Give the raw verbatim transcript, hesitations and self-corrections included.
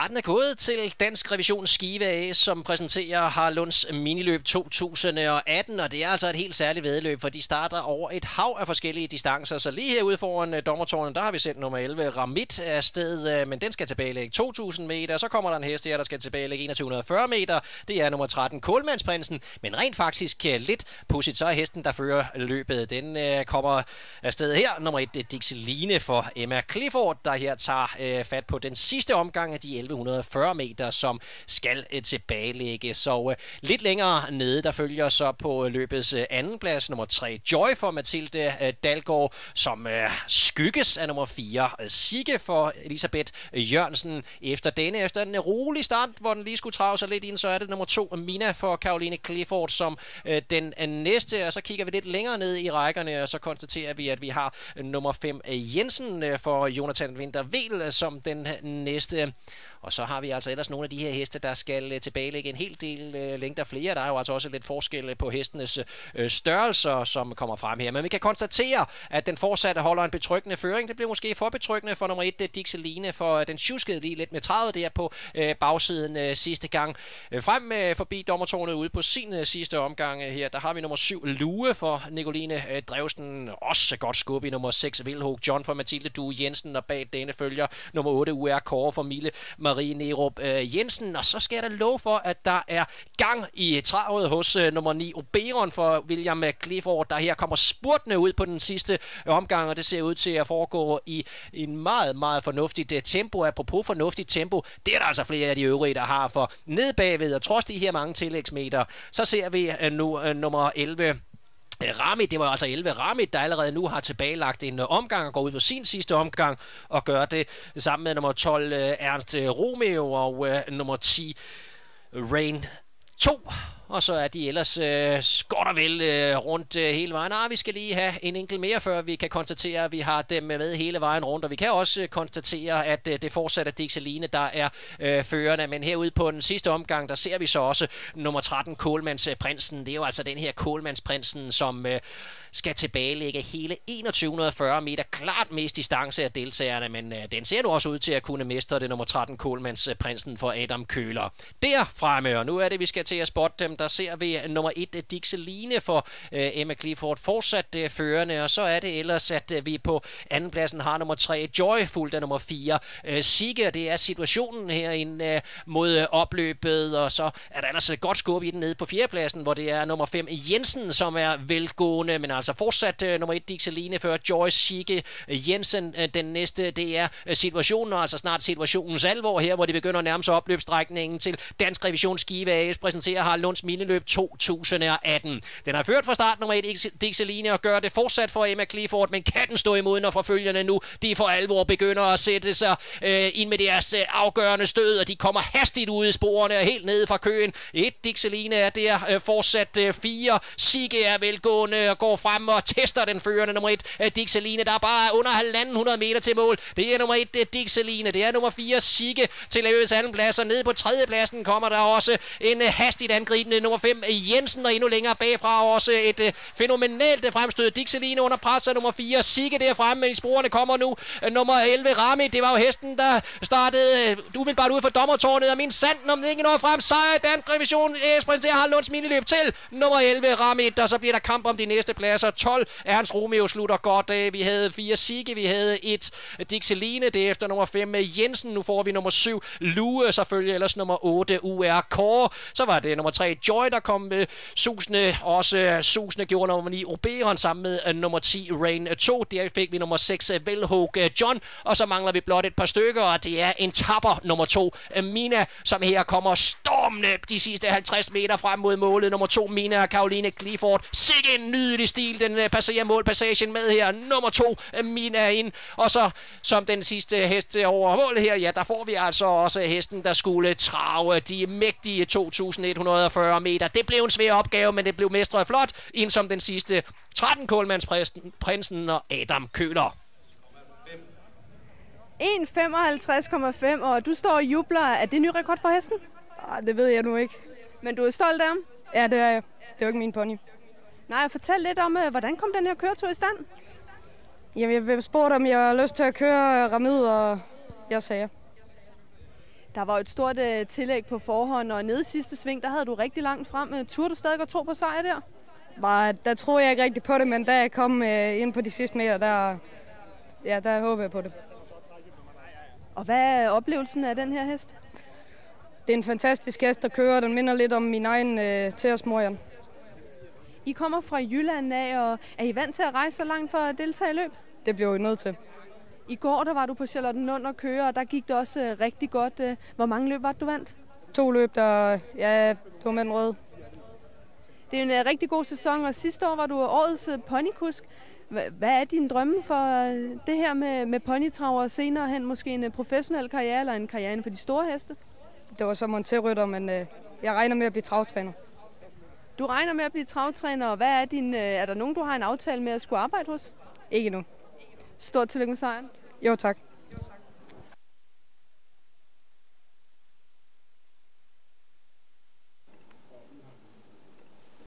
Starten er gået til Dansk Revision Skive A S, som præsenterer Harlunds miniløb to tusind atten, og det er altså et helt særligt væddeløb, for de starter over et hav af forskellige distancer. Så lige herude foran dommertårnet, der har vi sendt nummer elleve Ramit afsted, men den skal tilbagelægge to tusind meter. Så kommer der en hest her, der skal tilbagelægge enogtyve fyrre meter. Det er nummer tretten Kålmandsprinsen, men rent faktisk lidt pudsigt, så er hesten, der fører løbet. Den øh, kommer afsted her. Nummer et Dixeline for Emma Clifford, der her tager øh, fat på den sidste omgang af de elleve fyrre meter, som skal øh, tilbagelægge. Så øh, lidt længere nede, der følger så på løbets øh, anden plads nummer tre Joy for Mathilde øh, Dalgaard, som øh, skygges af nummer fire øh, Sigge for Elisabeth Jørgensen. Efter denne, efter en rolig start, hvor den lige skulle trave sig lidt ind, så er det nummer to Mina for Caroline Clifford som øh, den øh, næste. Og så kigger vi lidt længere ned i rækkerne, og så konstaterer vi, at vi har øh, nummer fem øh, Jensen øh, for Jonathan Winter-Vel øh, som den øh, næste. Og så har vi altså ellers nogle af de her heste, der skal øh, tilbagelægge en hel del øh, længder flere. Der er jo altså også lidt forskel på hestenes øh, størrelser, som kommer frem her. Men vi kan konstatere, at den fortsatte holder en betryggende føring. Det blev måske for betryggende for nummer et Dixeline, for øh, den tjuskede lige lidt med tredive der på øh, bagsiden øh, sidste gang. Øh, frem øh, forbi dommertårnet ude på sin øh, sidste omgang øh, her, der har vi nummer syv Lue for Nicoline øh, Drevsten. Også godt skub i nummer seks Vilhog John for Mathilde Due Jensen, og bag denne følger nummer otte U R Kåre for Mille Marie Nerup øh, Jensen. Og så skal der lov for, at der er gang i travet hos øh, nummer ni Oberon for William Clifford, der her kommer spurtende ud på den sidste omgang, og det ser ud til at foregå i en meget, meget fornuftigt øh, tempo. Apropos fornuftigt tempo, det er der altså flere af de øvrige, der har, for ned bagved, og trods de her mange tillægsmeter, så ser vi øh, nu øh, nummer elleve Ramit, det var altså elleve Ramit, der allerede nu har tilbagelagt en omgang og går ud på sin sidste omgang og gør det sammen med nummer tolv Ernst Romeo og uh, nummer ti Rain to. Og så er de ellers øh, godt og vel øh, rundt øh, hele vejen. Ah, vi skal lige have en enkelt mere, før vi kan konstatere, at vi har dem med hele vejen rundt. Og vi kan også øh, konstatere, at øh, det fortsat er Dixeline, der er øh, førende. Men herude på den sidste omgang, der ser vi så også nummer tretten Kålmandsprinsen. Det er jo altså den her Kålmandsprinsen, som øh, skal tilbagelægge hele enogtyve fyrre meter. Klart mest distance af deltagerne, men øh, den ser nu også ud til at kunne mestre det nummer tretten Kålmandsprinsen for Adam Køhler. Der fremme, og nu er det, vi skal til at spotte dem. Der ser vi nummer et Dixeline for øh, Emma Clifford fortsat øh, førende, og så er det ellers, at øh, vi på andenpladsen har nummer tre Joy, fulgt af nummer fire øh, Sigge, og det er situationen herinde øh, mod øh, opløbet, og så er der ellers et godt skub i den nede på fjerdepladsen, hvor det er nummer fem Jensen, som er velgående, men altså fortsat øh, nummer et Dixeline før Joy, Sigge, øh, Jensen, øh, den næste, det er øh, situationen, og altså snart situationens alvor her, hvor de begynder at nærme sig opløbsstrækningen til Dansk Revision Skive A S, præsenterer Harlunds miniløb to tusind atten. Den har ført fra start nummer et Dixeline og gør det fortsat for Emma Clifford, men kan den stå imod, når forfølgerne nu de for alvor begynder at sætte sig øh, ind med deres øh, afgørende stød, og de kommer hastigt ud i sporene og helt nede fra køen. Et Dixeline er der øh, fortsat øh, fire. Sigge er velgående og går frem og tester den førende nummer et øh, Dixeline, der er bare under halvanden hundrede meter til mål. Det er nummer et øh, Dixeline, det er nummer fire Sigge til løbets anden plads, og nede på tredje pladsen kommer der også en øh, hastigt angribende nummer fem Jensen, og endnu længere bagfra også et øh, fænomenalt fremstød. Dixeline under pres af nummer fire Sigge derfremme, men i sporene kommer nu øh, nummer elleve Ramit. Det var jo hesten, der startede øh, umiddelbart ude for dommertårnet, og min sanden om den ikke når frem. Sejr Dansk Revision A S præsenterer Harlunds miniløb til nummer elleve Ramit, og så bliver der kamp om de næste pladser. tolv Ernst Romeo slutter godt af. Vi havde fire Sigge, vi havde et Dixeline, det er efter nummer fem Jensen. Nu får vi nummer syv Lue, så følger ellers nummer otte U R Kåre. Så var det nummer tre Joy, der kom med susende, også susende gjorde nummer ni Oberon sammen med uh, nummer ti Rain to. Der fik vi nummer seks uh, Vilhog uh, John, og så mangler vi blot et par stykker, og det er en tapper nummer to uh, Mina, som her kommer stormende de sidste halvtreds meter frem mod målet. Nummer to Mina og Caroline Clifford. Sikke en nydelig stil, den uh, passerer målpassagen med her. Nummer to uh, Mina ind, og så som den sidste hest over målet her, ja, der får vi altså også hesten, der skulle trave de mægtige to tusind et hundrede fyrre meter. Det blev en svær opgave, men det blev mestret flot, ind som den sidste tretten Kålmandsprinsen og Adam Køhler. en femoghalvtreds komma fem, og du står og jubler. Er det ny rekord for hesten? Arh, det ved jeg nu ikke. Men du er stolt af ham? Ja, det er jeg. Det er jo ikke min pony. Nej, fortæl lidt om, hvordan kom den her køretur i stand? Jamen, jeg spurgte, om jeg har lyst til at køre Ramid, og jeg sagde. Der var jo et stort uh, tillæg på forhånd, og nede i sidste sving, der havde du rigtig langt frem. Turde du stadig at tro på sejr der? Var, der troede jeg ikke rigtig på det, men da jeg kom øh, ind på de sidste meter, der, ja, der håber jeg på det. Og hvad er oplevelsen af den her hest? Det er en fantastisk hest, der kører. Den minder lidt om min egen øh, Theos Morian. I kommer fra Jylland af, og er I vant til at rejse så langt for at deltage i løb? Det bliver vi nødt til. I går der var du på Charlottenlund og køre, og der gik det også uh, rigtig godt. Uh, hvor mange løb var det, du vandt? To løb, der ja, det var med den røde. Det er en uh, rigtig god sæson, og sidste år var du årets uh, ponykusk. H- hvad er dine drømme for uh, det her med, med ponytraver og senere hen? Måske en uh, professionel karriere eller en karriere for de store heste? Det var så monterrytter, men øh, jeg regner med at blive travtræner. Du regner med at blive travtræner, og hvad er din, uh, er der nogen, du har en aftale med at skulle arbejde hos? Ikke nu. Stort tillykke med sejren. Jo, tak.